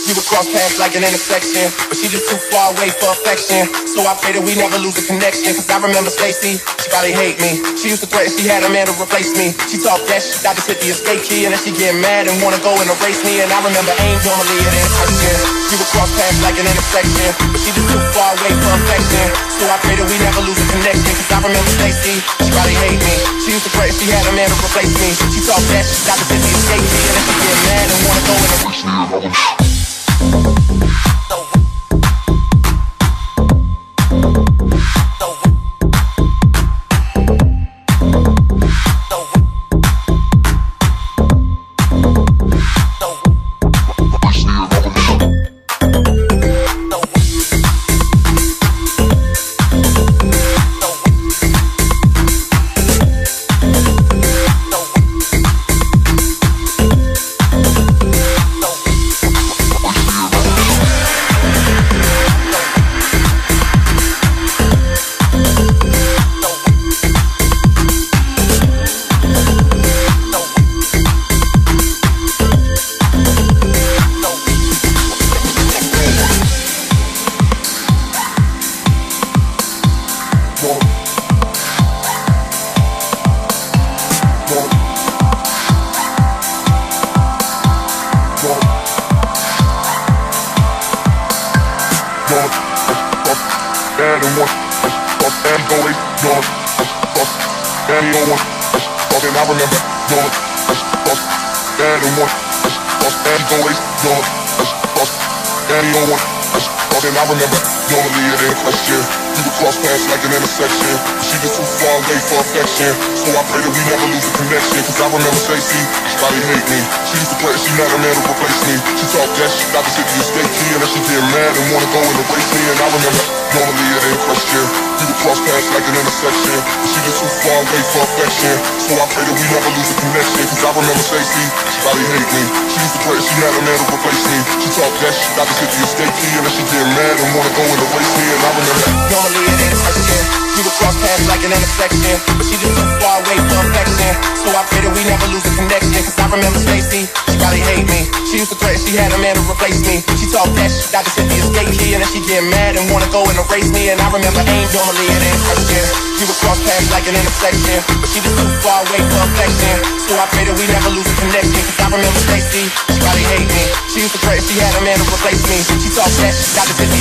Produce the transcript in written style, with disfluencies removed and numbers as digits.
We would cross paths like an intersection, but she just too far away for affection. So I pray that we never lose the connection. Cause I remember Stacy, she probably hate me. She used to threaten she had a man to replace me. She talk that shit, I just hit the escape key. And then she get mad and wanna go and erase me. And I remember Angel Malia in question. We would cross paths like an intersection, but she just too far away for affection. So I pray that we never lose the connection. Cause I remember Stacy, she probably hate me. She used to threaten she had a man to replace me. She talk that shit, I just hit the escape key. And then she get mad and wanna go and erase me. She used to threaten she had a man to replace me. She talk that shit, I just hit